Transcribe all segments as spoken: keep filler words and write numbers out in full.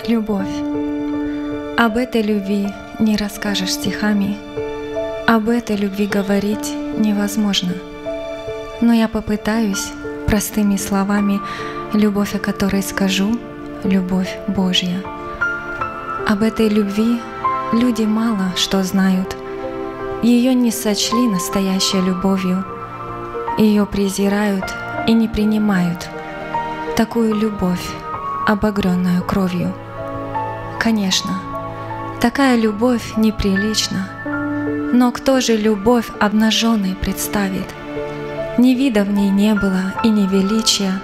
Любовь. Об этой любви не расскажешь стихами, об этой любви говорить невозможно. Но я попытаюсь простыми словами любовь, о которой скажу, любовь Божья. Об этой любви люди мало что знают. Ее не сочли настоящей любовью, ее презирают и не принимают. Такую любовь, обогренную кровью. Конечно, такая любовь неприлична, но кто же любовь обнаженной представит? Ни вида в ней не было и ни величия,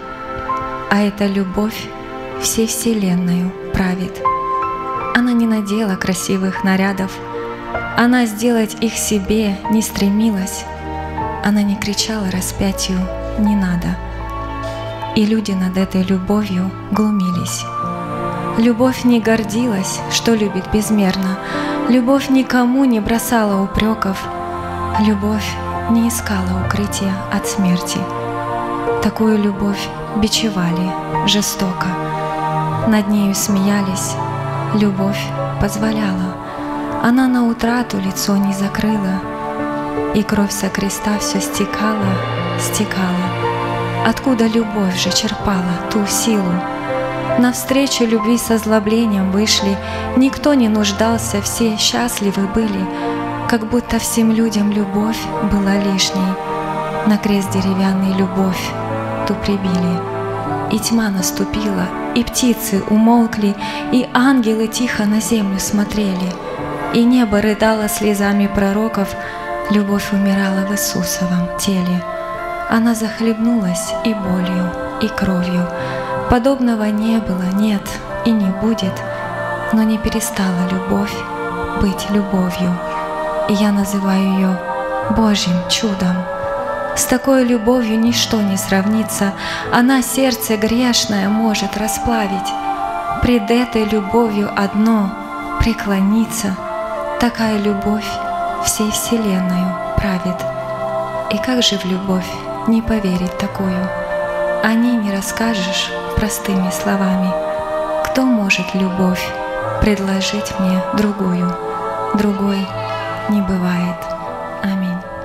а эта любовь всей вселенной правит. Она не надела красивых нарядов, она сделать их себе не стремилась, она не кричала распятию «не надо», и люди над этой любовью глумились. Любовь не гордилась, что любит безмерно, любовь никому не бросала упреков, любовь не искала укрытия от смерти. Такую любовь бичевали жестоко, над нею смеялись, любовь позволяла. Она на утрату лицо не закрыла, и кровь со креста все стекала, стекала. Откуда любовь же черпала ту силу? Навстречу любви с озлоблением вышли, никто не нуждался, все счастливы были, как будто всем людям любовь была лишней. На крест деревянный любовь ту прибили, и тьма наступила, и птицы умолкли, и ангелы тихо на землю смотрели, и небо рыдало слезами пророков, любовь умирала в Иисусовом теле. Она захлебнулась и болью, и кровью. Подобного не было, нет и не будет, но не перестала любовь быть любовью. И я называю ее Божьим чудом. С такой любовью ничто не сравнится, она сердце грешное может расплавить. Пред этой любовью одно преклониться, такая любовь всей вселенной правит. И как же в любовь не поверить такую? О ней не расскажешь простыми словами. Кто может любовь предложить мне другую? Другой не бывает. Аминь.